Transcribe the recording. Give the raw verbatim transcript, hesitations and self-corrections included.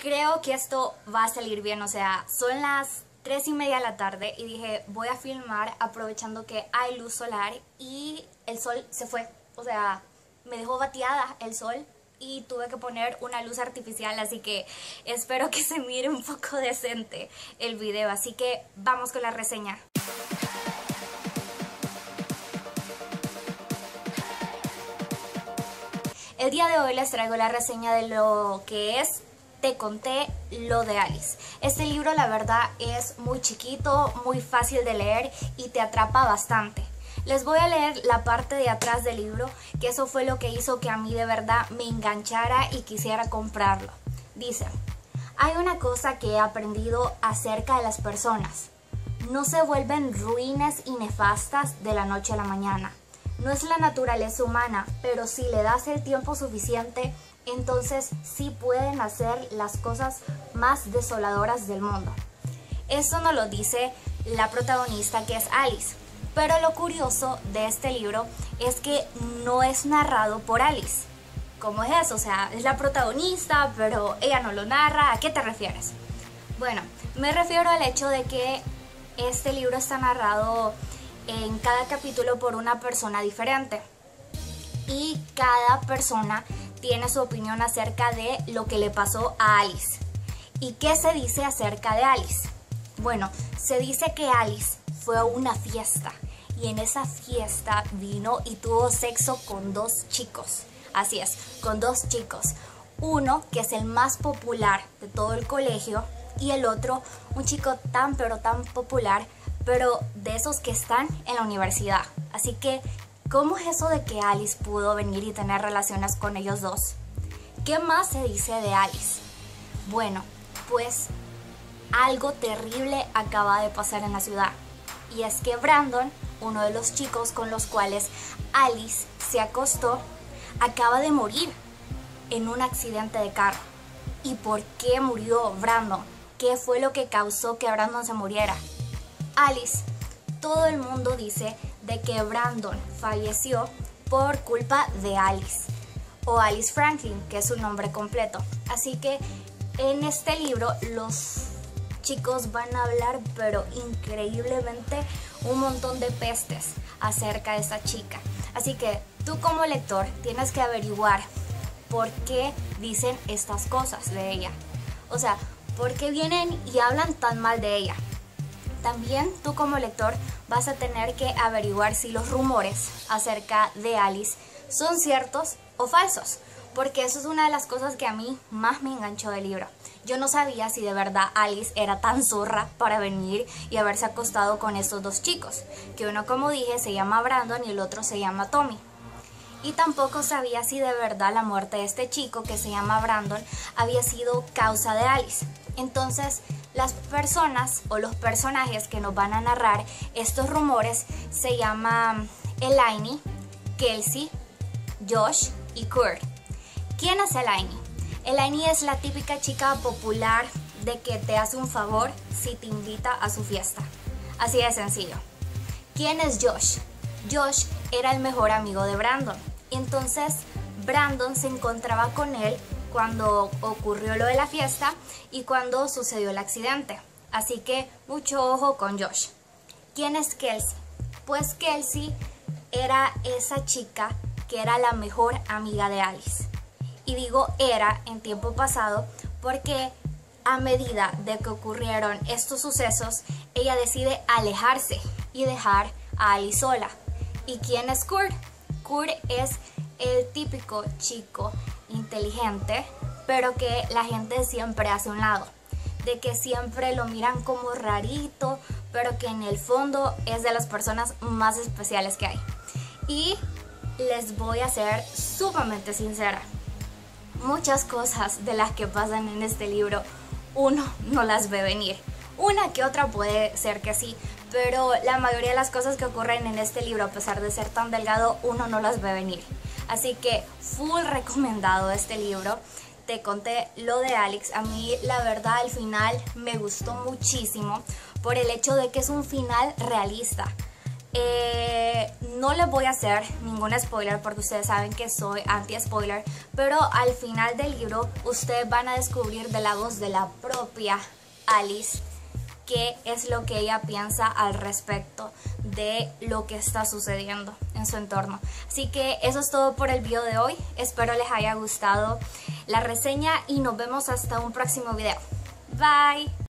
creo que esto va a salir bien, o sea, son las tres y media de la tarde y dije, voy a filmar aprovechando que hay luz solar y el sol se fue, o sea, me dejó bateada el sol y tuve que poner una luz artificial, así que espero que se mire un poco decente el video, así que vamos con la reseña. El día de hoy les traigo la reseña de lo que es Te conté lo de Alice. Este libro la verdad es muy chiquito, muy fácil de leer y te atrapa bastante. Les voy a leer la parte de atrás del libro, que eso fue lo que hizo que a mí de verdad me enganchara y quisiera comprarlo. Dice: hay una cosa que he aprendido acerca de las personas. No se vuelven ruines y nefastas de la noche a la mañana. No es la naturaleza humana, pero si le das el tiempo suficiente, entonces sí pueden hacer las cosas más desoladoras del mundo. Esto nos lo dice la protagonista, que es Alice. Pero lo curioso de este libro es que no es narrado por Alice. ¿Cómo es eso? O sea, es la protagonista, pero ella no lo narra. ¿A qué te refieres? Bueno, me refiero al hecho de que este libro está narrado en cada capítulo por una persona diferente. Y cada persona tiene su opinión acerca de lo que le pasó a Alice. ¿Y qué se dice acerca de Alice? Bueno, se dice que Alice fue a una fiesta y en esa fiesta vino y tuvo sexo con dos chicos. Así es, con dos chicos. Uno que es el más popular de todo el colegio y el otro un chico tan pero tan popular, pero de esos que están en la universidad. Así que, ¿cómo es eso de que Alice pudo venir y tener relaciones con ellos dos? ¿Qué más se dice de Alice? Bueno, pues algo terrible acaba de pasar en la ciudad. Y es que Brandon, uno de los chicos con los cuales Alice se acostó, acaba de morir en un accidente de carro. ¿Y por qué murió Brandon? ¿Qué fue lo que causó que Brandon se muriera? Alice, todo el mundo dice de que Brandon falleció por culpa de Alice, o Alice Franklin, que es su nombre completo. Así que en este libro los chicos van a hablar, pero increíblemente, un montón de pestes acerca de esa chica. Así que tú como lector tienes que averiguar por qué dicen estas cosas de ella. O sea, por qué vienen y hablan tan mal de ella. También tú como lector vas a tener que averiguar si los rumores acerca de Alice son ciertos o falsos, porque eso es una de las cosas que a mí más me enganchó del libro. Yo no sabía si de verdad Alice era tan zorra para venir y haberse acostado con estos dos chicos, que uno, como dije, se llama Brandon y el otro se llama Tommy. Y tampoco sabía si de verdad la muerte de este chico, que se llama Brandon, había sido causa de Alice. Entonces, las personas o los personajes que nos van a narrar estos rumores se llaman Elaine, Kelsey, Josh y Kurt. ¿Quién es Elaine? Elaine es la típica chica popular de que te hace un favor si te invita a su fiesta. Así de sencillo. ¿Quién es Josh? Josh era el mejor amigo de Brandon. Entonces, Brandon se encontraba con él cuando ocurrió lo de la fiesta y cuando sucedió el accidente. Así que mucho ojo con Josh. ¿Quién es Kelsey? Pues Kelsey era esa chica que era la mejor amiga de Alice. Y digo era en tiempo pasado porque a medida de que ocurrieron estos sucesos, ella decide alejarse y dejar a Alice sola. ¿Y quién es Kurt? Kurt es el típico chico inteligente, pero que la gente siempre hace a un lado, de que siempre lo miran como rarito, pero que en el fondo es de las personas más especiales que hay. Y les voy a ser sumamente sincera, muchas cosas de las que pasan en este libro uno no las ve venir. Una que otra puede ser que sí, pero la mayoría de las cosas que ocurren en este libro, a pesar de ser tan delgado, uno no las ve venir. Así que full recomendado este libro. Te conté lo de Alice. A mí la verdad el final me gustó muchísimo por el hecho de que es un final realista. Eh, no les voy a hacer ningún spoiler porque ustedes saben que soy anti-spoiler, pero al final del libro ustedes van a descubrir de la voz de la propia Alice qué es lo que ella piensa al respecto de lo que está sucediendo en su entorno. Así que eso es todo por el video de hoy. Espero les haya gustado la reseña y nos vemos hasta un próximo video. Bye.